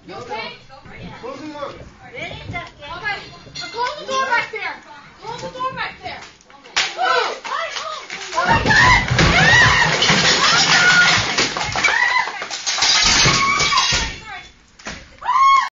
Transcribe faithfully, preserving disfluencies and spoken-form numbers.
You okay? Closing one. Ready? Okay. Close the door back there. Close the door back there. Oh! Oh my God!